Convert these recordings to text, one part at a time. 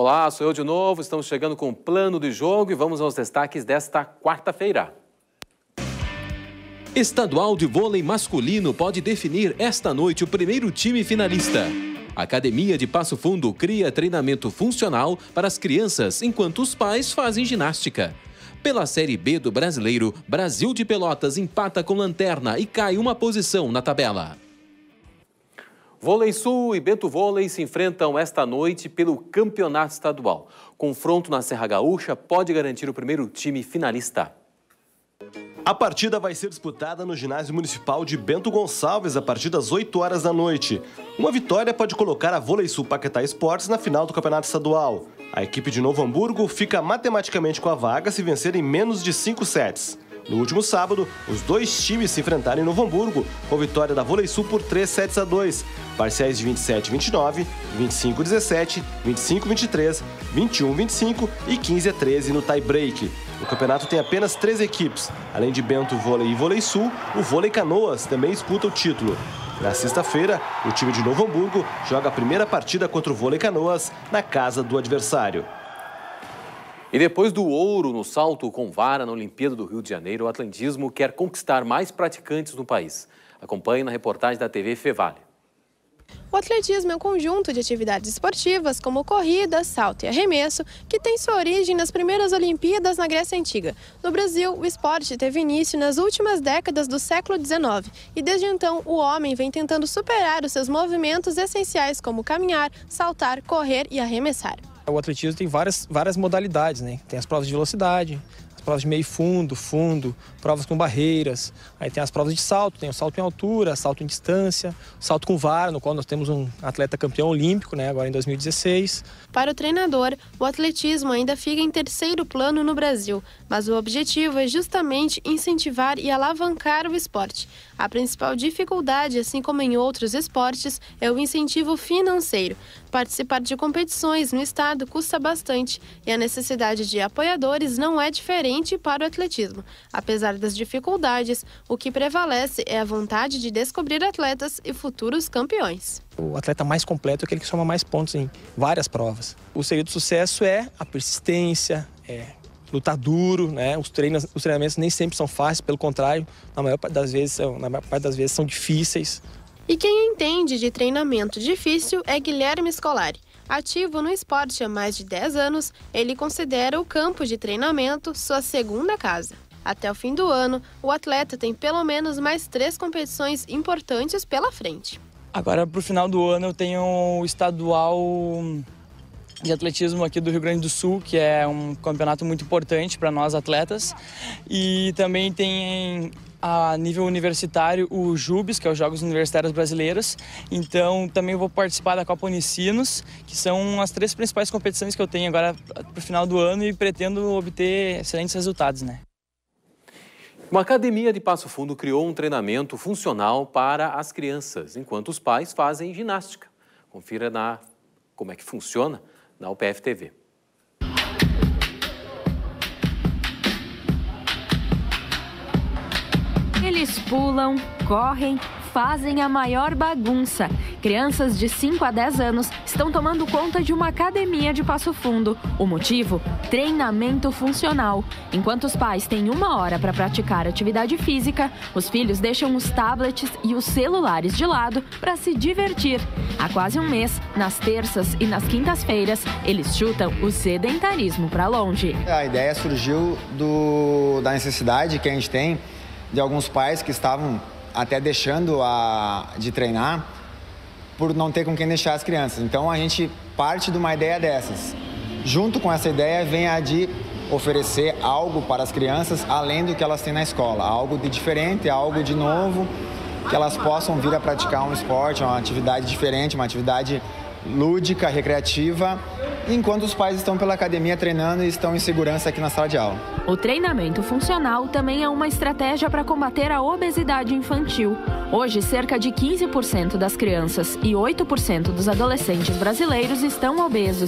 Olá, sou eu de novo. Estamos chegando com o plano de jogo e vamos aos destaques desta quarta-feira. Estadual de vôlei masculino pode definir esta noite o primeiro time finalista. A Academia de Passo Fundo cria treinamento funcional para as crianças enquanto os pais fazem ginástica. Pela Série B do Brasileiro, Brasil de Pelotas empata com Lanterna e cai uma posição na tabela. Vôlei Sul e Bento Vôlei se enfrentam esta noite pelo campeonato estadual. Confronto na Serra Gaúcha pode garantir o primeiro time finalista. A partida vai ser disputada no ginásio municipal de Bento Gonçalves a partir das 8 horas da noite. Uma vitória pode colocar a Vôlei Sul Paquetá Esportes na final do campeonato estadual. A equipe de Novo Hamburgo fica matematicamente com a vaga se vencer em menos de 5 sets. No último sábado, os dois times se enfrentaram em Novo Hamburgo, com vitória da Vôlei Sul por 3-7-2, parciais de 27-29, 25-17, 25-23, 21-25 e 15-13 no tie-break. O campeonato tem apenas 3 equipes. Além de Bento Vôlei e Vôlei Sul, o Vôlei Canoas também disputa o título. Na sexta-feira, o time de Novo Hamburgo joga a primeira partida contra o Vôlei Canoas na casa do adversário. E depois do ouro no salto com vara na Olimpíada do Rio de Janeiro, o atletismo quer conquistar mais praticantes no país. Acompanhe na reportagem da TV Fevale. O atletismo é um conjunto de atividades esportivas como corrida, salto e arremesso que tem sua origem nas primeiras Olimpíadas na Grécia Antiga. No Brasil, o esporte teve início nas últimas décadas do século XIX e desde então o homem vem tentando superar os seus movimentos essenciais como caminhar, saltar, correr e arremessar. O atletismo tem várias modalidades, né? Tem as provas de velocidade, as provas de meio fundo, provas com barreiras. Aí tem as provas de salto, tem o salto em altura, salto em distância, salto com vara, no qual nós temos um atleta campeão olímpico, né? Agora em 2016. Para o treinador, o atletismo ainda fica em terceiro plano no Brasil, mas o objetivo é justamente incentivar e alavancar o esporte. A principal dificuldade, assim como em outros esportes, é o incentivo financeiro. Participar de competições no estado custa bastante e a necessidade de apoiadores não é diferente para o atletismo. Apesar das dificuldades, o que prevalece é a vontade de descobrir atletas e futuros campeões. O atleta mais completo é aquele que soma mais pontos em várias provas. O segredo do sucesso é a persistência, lutar duro, né? Os treinamentos nem sempre são fáceis, pelo contrário, na maior parte das vezes são difíceis. E quem entende de treinamento difícil é Guilherme Scolari. Ativo no esporte há mais de 10 anos, ele considera o campo de treinamento sua segunda casa. Até o fim do ano, o atleta tem pelo menos mais 3 competições importantes pela frente. Agora, para o final do ano, eu tenho o estadual de atletismo aqui do Rio Grande do Sul, que é um campeonato muito importante para nós atletas. E também tem a nível universitário o JUBES, que é os Jogos Universitários Brasileiros. Então também vou participar da Copa Unicinos, que são as 3 principais competições que eu tenho agora para o final do ano e pretendo obter excelentes resultados, né? Uma academia de Passo Fundo criou um treinamento funcional para as crianças, enquanto os pais fazem ginástica. Confira como é que funciona na UPF TV. Eles pulam, correm, fazem a maior bagunça. Crianças de 5 a 10 anos estão tomando conta de uma academia de Passo Fundo. O motivo? Treinamento funcional. Enquanto os pais têm 1 hora para praticar atividade física, os filhos deixam os tablets e os celulares de lado para se divertir. Há quase 1 mês, nas terças e nas quintas-feiras, eles chutam o sedentarismo para longe. A ideia surgiu da necessidade que a gente tem de alguns pais que estavam até deixando de treinar por não ter com quem deixar as crianças. Então a gente parte de uma ideia dessas. Junto com essa ideia vem a de oferecer algo para as crianças além do que elas têm na escola. Algo de diferente, algo de novo, que elas possam vir a praticar um esporte, uma atividade diferente, uma atividade lúdica, recreativa, enquanto os pais estão pela academia treinando e estão em segurança aqui na sala de aula. O treinamento funcional também é uma estratégia para combater a obesidade infantil. Hoje, cerca de 15% das crianças e 8% dos adolescentes brasileiros estão obesos.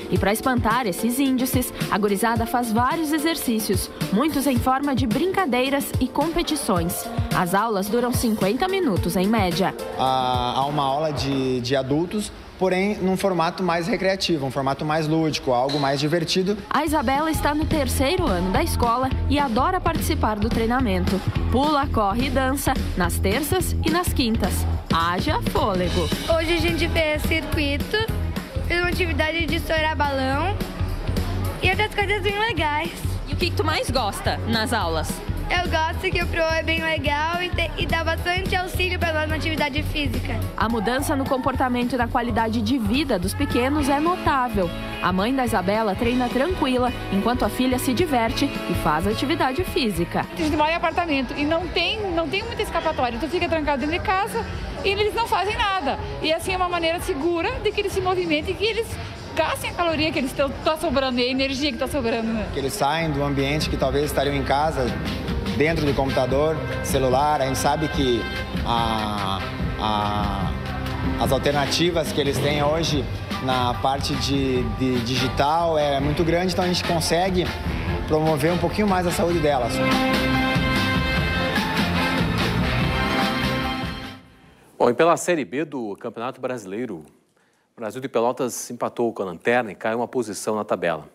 E para espantar esses índices, a gurizada faz vários exercícios, muitos em forma de brincadeiras e competições. As aulas duram 50 minutos em média. Há uma aula de adultos, porém num formato mais recreativo, um formato mais lúdico, algo mais divertido. A Isabela está no 3º ano da escola e adora participar do treinamento. Pula, corre e dança nas terças e nas quintas. Haja fôlego. Hoje a gente fez circuito, fez uma atividade de estourar balão e outras coisas bem legais. E o que tu mais gosta nas aulas? Eu gosto que o PRO é bem legal e dá bastante auxílio para nós na atividade física. A mudança no comportamento e na qualidade de vida dos pequenos é notável. A mãe da Isabela treina tranquila, enquanto a filha se diverte e faz atividade física. A gente mora em apartamento e não tem muita escapatória. Tu fica trancado dentro de casa e eles não fazem nada. E assim é uma maneira segura de que eles se movimentem e que eles gastem a caloria que eles estão sobrando e a energia que está sobrando. Né? Que eles saem do ambiente que talvez estariam em casa, dentro do computador, celular. A gente sabe que as alternativas que eles têm hoje na parte de digital é muito grande, então a gente consegue promover um pouquinho mais a saúde delas. Bom, e pela Série B do Campeonato Brasileiro, o Brasil de Pelotas empatou com a Lanterna e caiu uma posição na tabela.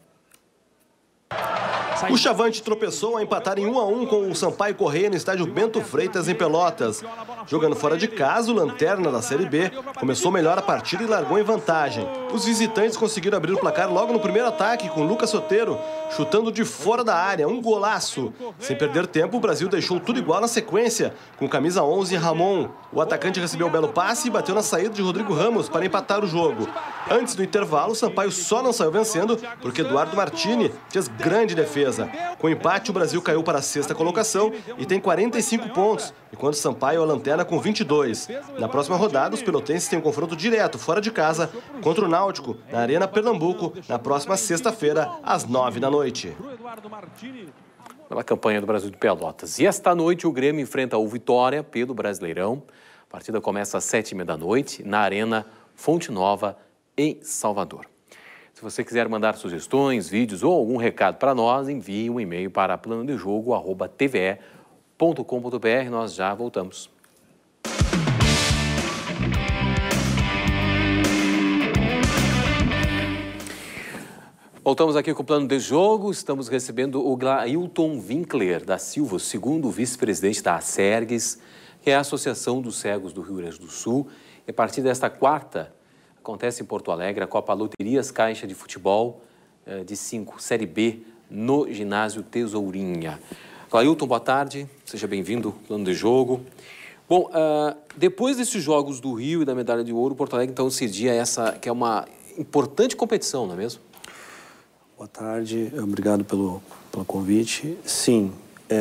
O Chavante tropeçou a empatar em 1-1 com o Sampaio Corrêa no estádio Bento Freitas, em Pelotas. Jogando fora de casa, o Lanterna da Série B começou melhor a partida e largou em vantagem. Os visitantes conseguiram abrir o placar logo no primeiro ataque, com Lucas Soteiro chutando de fora da área, um golaço. Sem perder tempo, o Brasil deixou tudo igual na sequência, com camisa 11 Ramon. O atacante recebeu um belo passe e bateu na saída de Rodrigo Ramos para empatar o jogo. Antes do intervalo, o Sampaio só não saiu vencendo porque Eduardo Martini fez grande defesa. Com o empate, o Brasil caiu para a 6ª colocação e tem 45 pontos, enquanto o Sampaio é a Lanterna com 22. Na próxima rodada, os pelotenses têm um confronto direto fora de casa contra o Náutico, na Arena Pernambuco, na próxima sexta-feira, às 9 da noite. Pela campanha do Brasil de Pelotas. E esta noite o Grêmio enfrenta o Vitória pelo Brasileirão. A partida começa às 7h30 da noite, na Arena Fonte Nova, em Salvador. Se você quiser mandar sugestões, vídeos ou algum recado para nós, envie um e-mail para planodejogo@tve.com.br. Nós já voltamos. Voltamos aqui com o Plano de Jogo. Estamos recebendo o Glailton Winkler da Silva, segundo vice-presidente da ACERGS, que é a Associação dos Cegos do Rio Grande do Sul. E a partir desta quarta, acontece em Porto Alegre a Copa Loterias Caixa de Futebol de 5, Série B, no ginásio Tesourinha. Glailton, boa tarde. Seja bem-vindo ao Plano de Jogo. Bom, depois desses Jogos do Rio e da Medalha de Ouro, Porto Alegre, então, cedia essa, que é uma importante competição, não é mesmo? Boa tarde, obrigado pelo convite. Sim,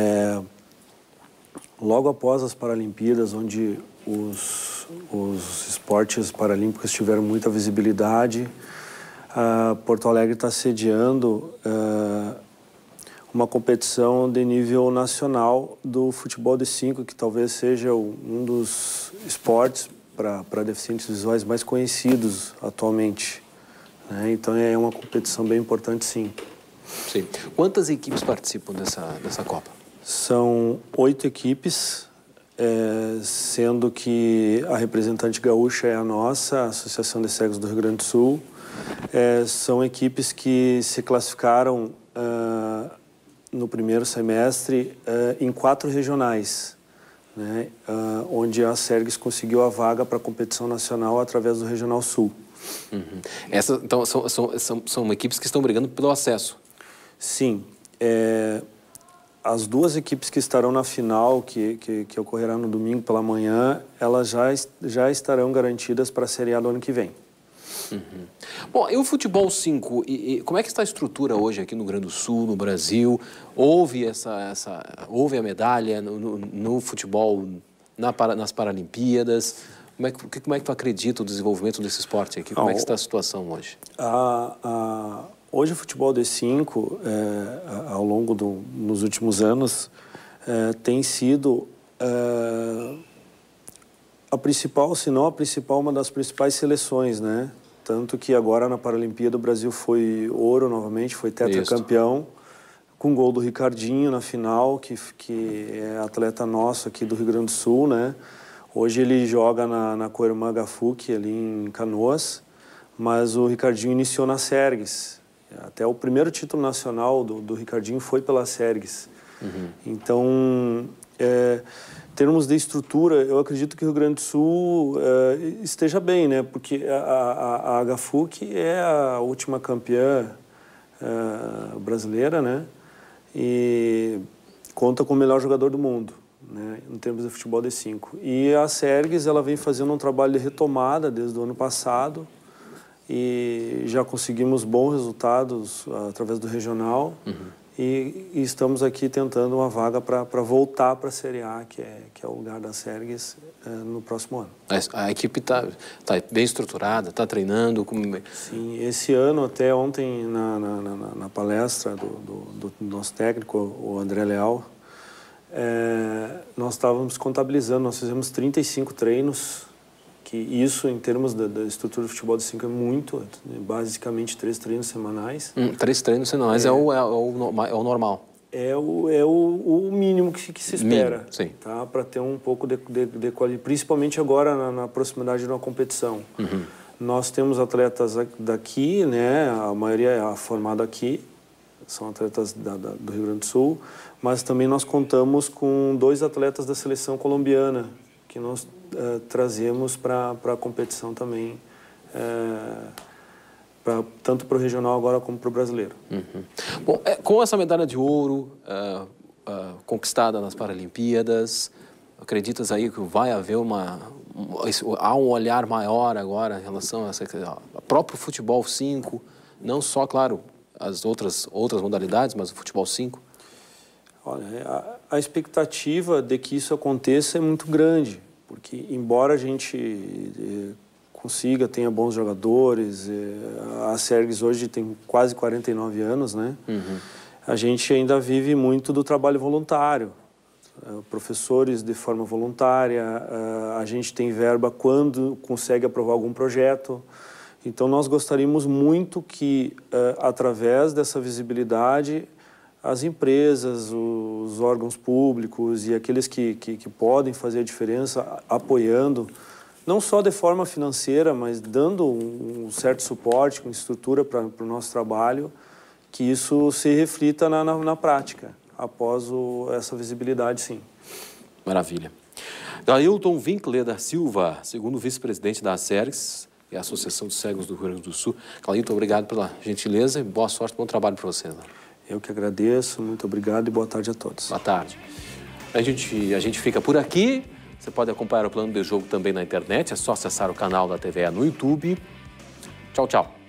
logo após as Paralimpíadas, onde os esportes paralímpicos tiveram muita visibilidade, Porto Alegre está sediando uma competição de nível nacional do futebol de 5, que talvez seja um dos esportes para deficientes visuais mais conhecidos atualmente. Então é uma competição bem importante, sim. Sim. Quantas equipes participam dessa Copa? São 8 equipes, sendo que a representante gaúcha é a nossa, a Associação de Cegos do Rio Grande do Sul. São equipes que se classificaram no primeiro semestre em 4 regionais, onde a ACERGS conseguiu a vaga para a competição nacional através do Regional Sul. Uhum. Então, são equipes que estão brigando pelo acesso? Sim. As 2 equipes que estarão na final, que ocorrerá no domingo pela manhã, elas já estarão garantidas para a Série A do ano que vem. Uhum. Bom, e o futebol 5, como é que está a estrutura hoje aqui no Rio Grande do Sul, no Brasil? Houve a medalha no futebol nas Paralimpíadas? Como é que tu acredita o desenvolvimento desse esporte aqui? Como é que está a situação hoje? Hoje o futebol de 5, ao longo nos últimos anos, tem sido a principal, se não a principal, uma das principais seleções, né? Tanto que agora na Paralimpíada o Brasil foi ouro novamente, foi tetracampeão, com gol do Ricardinho na final, que é atleta nosso aqui do Rio Grande do Sul, né? Hoje ele joga na Coirmã Gafuc, ali em Canoas, mas o Ricardinho iniciou na Sergues. Até o primeiro título nacional do Ricardinho foi pela Sergues. Então, em termos de estrutura, eu acredito que o Rio Grande do Sul esteja bem, né? Porque a Gafuc é a última campeã brasileira, né? E conta com o melhor jogador do mundo, né? Em termos de futebol de 5. E a Sergues, ela vem fazendo um trabalho de retomada desde o ano passado e já conseguimos bons resultados através do regional. E estamos aqui tentando uma vaga para voltar para a Série A, que é o lugar da Sergues, no próximo ano. A equipe está bem estruturada, está treinando? Sim, esse ano, até ontem, na palestra do nosso técnico, o André Leal, nós estávamos contabilizando, nós fizemos 35 treinos, que isso, em termos da estrutura do futebol de 5, é muito, basicamente 3 treinos semanais. 3 treinos semanais é o normal? É o mínimo que se espera, sim. Tá? Para ter um pouco de qualidade, principalmente agora na proximidade de uma competição. Nós temos atletas daqui, né? A maioria é formada aqui, são atletas do Rio Grande do Sul, mas também nós contamos com 2 atletas da seleção colombiana, que nós trazemos para a competição também, tanto para o regional agora como para o brasileiro. Bom, com essa medalha de ouro conquistada nas Paralimpíadas, acreditas aí que vai haver há um olhar maior agora em relação ao próprio futebol 5, não só, claro, as outras modalidades, mas o futebol 5? Olha, a expectativa de que isso aconteça é muito grande, porque embora a gente tenha bons jogadores, a Sergues hoje tem quase 49 anos, né? A gente ainda vive muito do trabalho voluntário, professores de forma voluntária, a gente tem verba quando consegue aprovar algum projeto. Então nós gostaríamos muito que, através dessa visibilidade, as empresas, os órgãos públicos e aqueles que podem fazer a diferença, apoiando, não só de forma financeira, mas dando um certo suporte, com estrutura para o nosso trabalho, que isso se reflita na prática, após essa visibilidade, sim. Maravilha. Dailton Winkler da Silva, segundo vice-presidente da Sergues, e a Associação de Cegos do Rio Grande do Sul. Dailton, obrigado pela gentileza e boa sorte, bom trabalho para você. Eu que agradeço, muito obrigado e boa tarde a todos. Boa tarde. A gente fica por aqui. Você pode acompanhar o Plano de Jogo também na internet, é só acessar o canal da TVE no YouTube. Tchau, tchau.